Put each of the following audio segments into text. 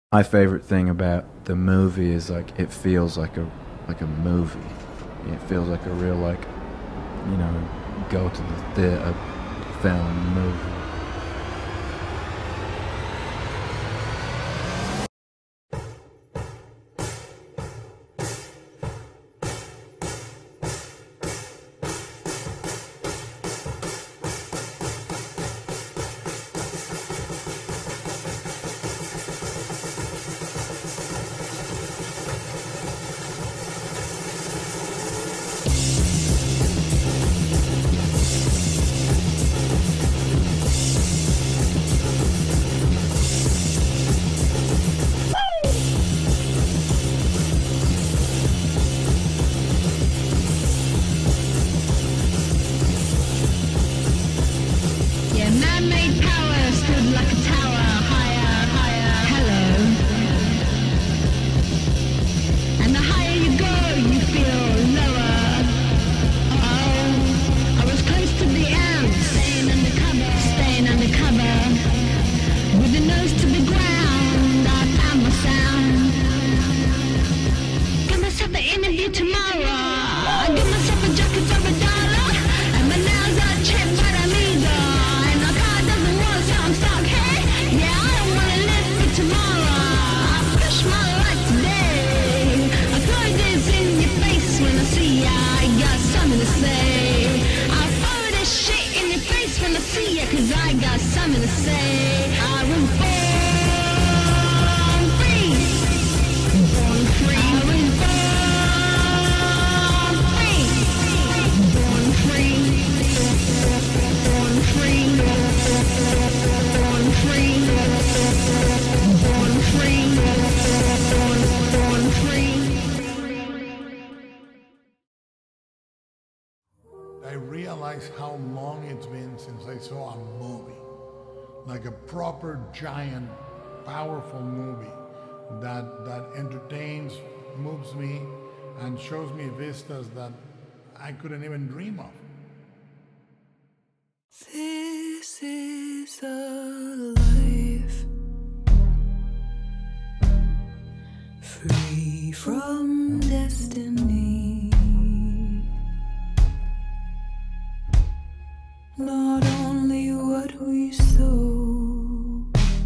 My favorite thing about the movie is like it feels like a movie. It feels like a real like, you know, go to the theater film movie. I realized how long it's been since I saw a movie, like a proper giant, powerful movie that entertains, moves me, and shows me vistas that I couldn't even dream of. This is a life free from destiny. Not only what we sow,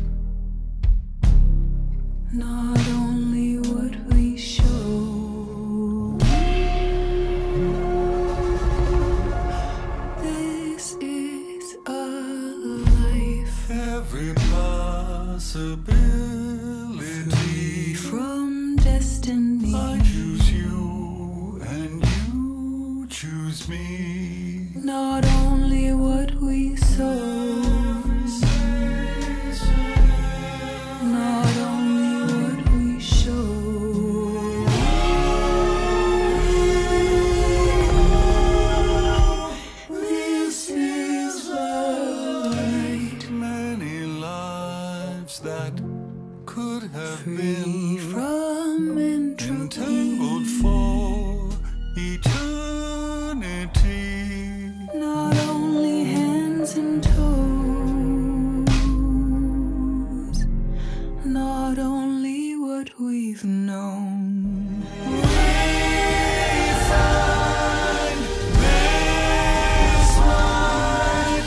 not only what we show. This is a life. Every possibility. Free from destiny. I choose you and you choose me. Not only what we sow, not only what we show. This is a light. Many lives that could have Free been from entropy. entangled for eternity. Not only hands and toes, not only what we've known. We find this light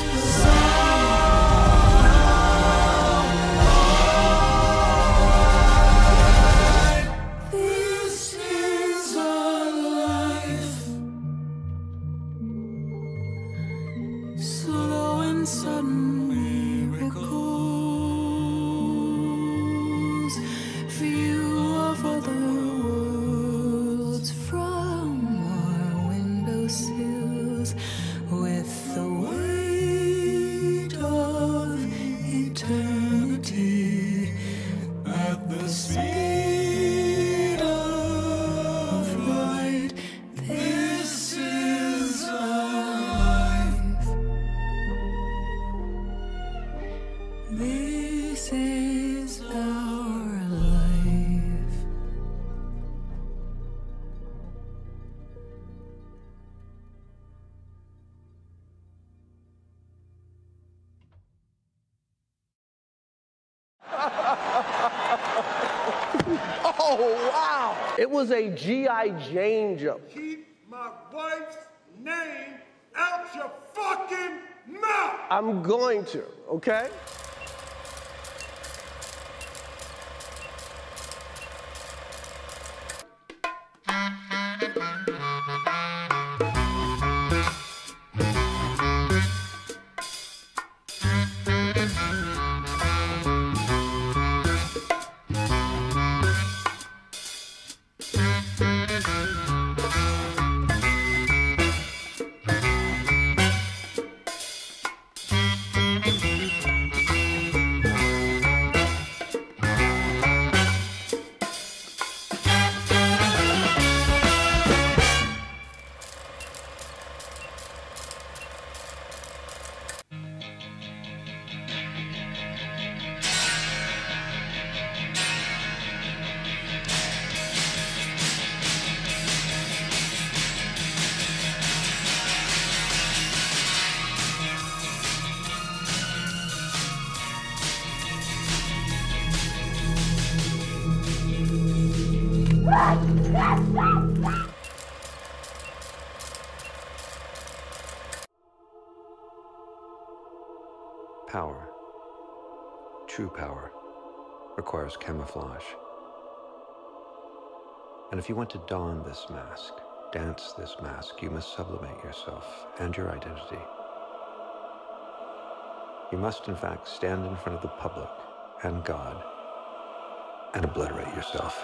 sunlight. This is a life. Slow and sudden miracles, view of other worlds from our windowsills, with the weight of eternity At the speed of light, This is a life. This is our life. Oh, wow. It was a G.I. Jane jump. Keep my wife's name out your fucking mouth! I'm going to, okay? Power, true power, requires camouflage. And if you want to don this mask, dance this mask, you must sublimate yourself and your identity. You must, in fact, stand in front of the public and God and obliterate yourself.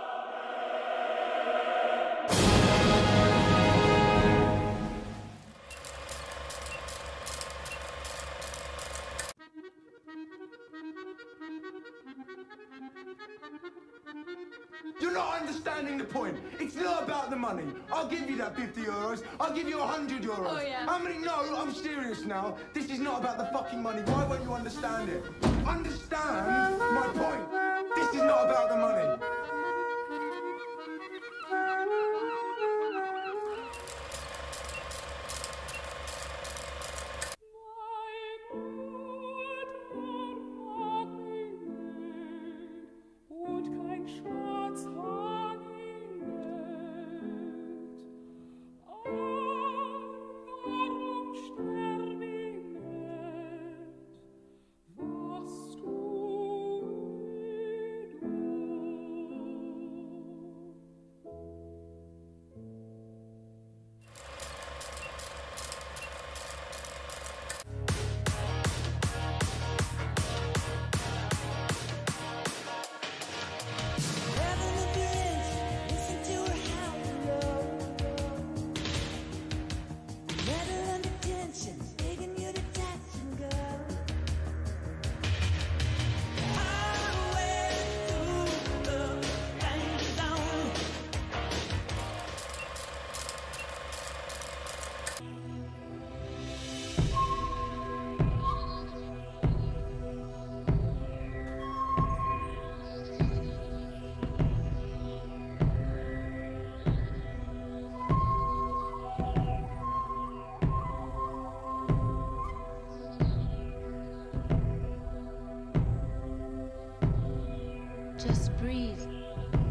You're not understanding the point. It's not about the money. I'll give you that 50 euros. I'll give you 100 euros. Oh, yeah. How many? No, I'm serious now. This is not about the fucking money. Why won't you understand it? Understand my point. This is not about the money. Just breathe.